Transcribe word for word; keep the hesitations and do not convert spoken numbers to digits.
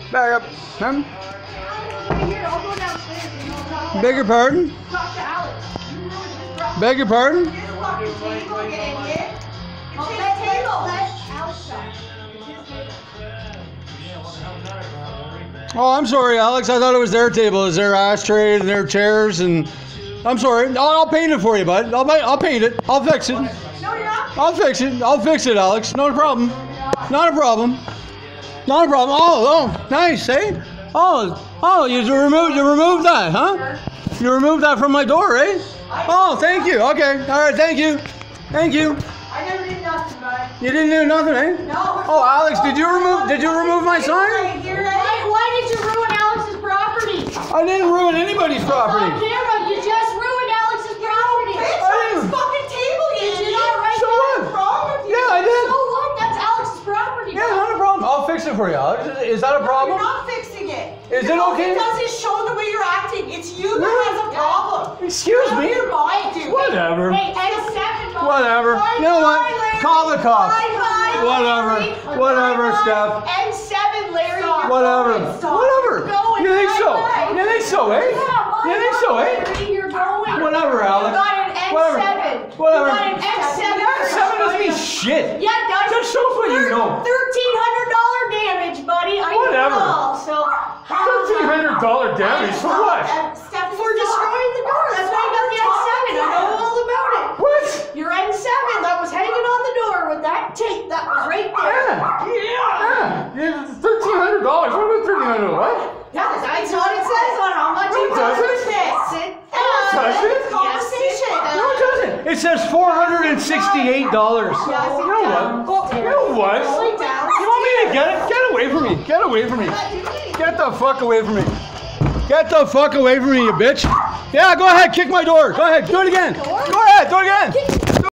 Back up. Huh? Here, I'll go downstairs. Beg your pardon? Talk to Alex. Beg your pardon? This fucking table, you idiot. It's his table. Let Alex talk. It's his table. Oh, I'm sorry, Alex. I thought it was their table. It was their ashtray and their chairs, and I'm sorry. I'll, I'll paint it for you, bud. I'll, I'll paint it. I'll fix it. No, you're not. I'll fix it. I'll fix it, Alex. Not a problem. Not a problem. Not a problem. Oh, oh, nice, eh? Oh, oh, you removed, you removed that, huh? You removed that from my door, eh? Oh, thank you. Okay, all right, thank you, thank you. I never did nothing, bud. You didn't do nothing, eh? No. Oh, Alex, did you remove? Did you remove my sign? Right here, eh? Why, why did you ruin Alex's property? I didn't ruin anybody's property. On camera, you just ruined Alex's property. Bitch, on his fucking table, you did not right. So what? Yeah, I did. So what? That's Alex's property. Yeah, not a problem. I'll fix it for you, Alex. Is that a problem? You're not fixing it. Is it All okay? it does is show the way you're acting. It's you that has a problem. Excuse me? Your mind, dude. Whatever. Hey, and a seven. Whatever. Bye, You know what? bye, Larry. Call the cops. Bye, bye, Whatever. Larry. Whatever, Bye, bye. Steph. And seven, Larry. You're Whatever. going. Stop. Whatever. You're going. You think Bye, so? bye. You think so, eh? Yeah, bye, You think bye, so, eh? Larry. You're going. Whatever, Alex. You got an N seven. Whatever. You got an N seven. Seven doesn't mean shit. Yeah, it does. That shows what you know. Thirteen hundred dollar damage, buddy. I Whatever. know. So Thirteen hundred dollar damage for what? For destroying the door. That's why I got the N seven. I know all about it. What? Your N seven that was hanging on the door with that tape that was right there. Yeah. Yeah. Thirteen hundred dollars. What about thirteen hundred? What? Yeah, that's what it says on how much No, you it doesn't. this. Does it? Conversation. No, it doesn't. It says four hundred and sixty-eight dollars. Yes, You know what? You know what? You want me to get it? Get away from me. Get away from me. Get the fuck away from me. Get the fuck away from me, you bitch. Yeah, go ahead. Kick my door. Go ahead. Do it again. Go ahead. Do it again.